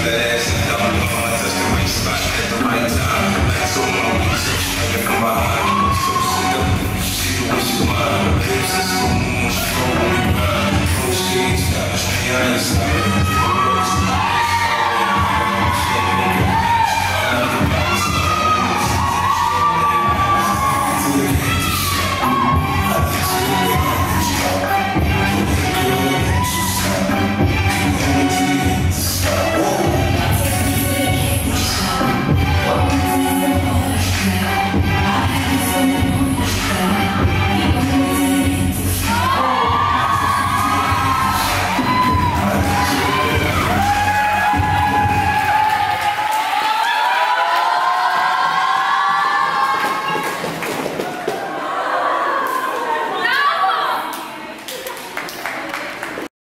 that ass and double the fun, touch the right spot at the right time. Like so long, so she looking from behind. So seductive, she the way she mine. Hips and smooth, she roll with me ride. Pro skates, got me on the side.